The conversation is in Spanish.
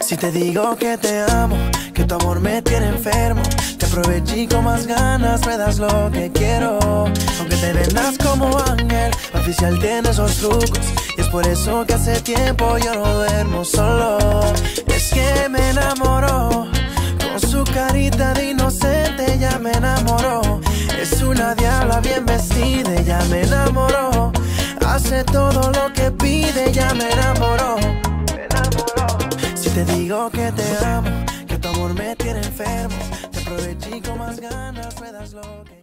Si te digo que te amo, que tu amor me tiene enfermo, te aproveché con más ganas, me das lo que quiero. Aunque te vendas como ángel, oficial tiene esos trucos, y es por eso que hace tiempo yo no duermo solo. Es que me enamoró, con su carita de inocente ya me enamoró. Es una diabla bien vestida, ya me enamoró. Hace todo lo que pide, ya me enamoró. Si te digo que te amo, que tu amor me tiene enfermo, te aproveché con más ganas, me das lo que